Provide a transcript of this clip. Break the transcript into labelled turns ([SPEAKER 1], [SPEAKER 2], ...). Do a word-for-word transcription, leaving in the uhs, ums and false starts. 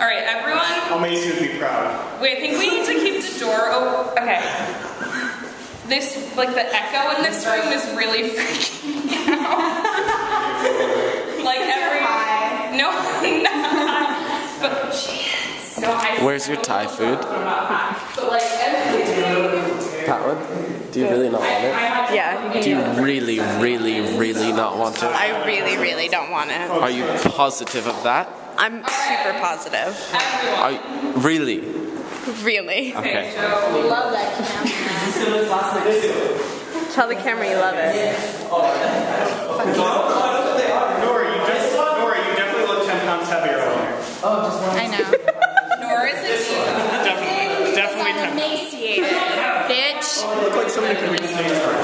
[SPEAKER 1] Alright, everyone.
[SPEAKER 2] Amazing to be proud.
[SPEAKER 1] Wait, I think we need to keep the door open. Okay. This, like the echo in this room is really freaking me out. Like every. No, not. But no, I.
[SPEAKER 3] Where's your Thai food?
[SPEAKER 1] But like everything.
[SPEAKER 3] Patwood? Do you really not want it?
[SPEAKER 4] Yeah.
[SPEAKER 3] Do you really, really, really not want it?
[SPEAKER 4] I really, really don't want it.
[SPEAKER 3] Are you positive of that?
[SPEAKER 4] I'm super positive.
[SPEAKER 3] Are you, really?
[SPEAKER 4] Really.
[SPEAKER 3] Okay.
[SPEAKER 4] Love that camera. Tell the camera you love it.
[SPEAKER 2] Nora, you just, Nora, you definitely look ten pounds heavier on here.
[SPEAKER 4] I know.
[SPEAKER 1] Nora is a diva.
[SPEAKER 2] Definitely, definitely ten pounds.
[SPEAKER 4] Emaciated, bitch.
[SPEAKER 2] You look like somebody could be the stage right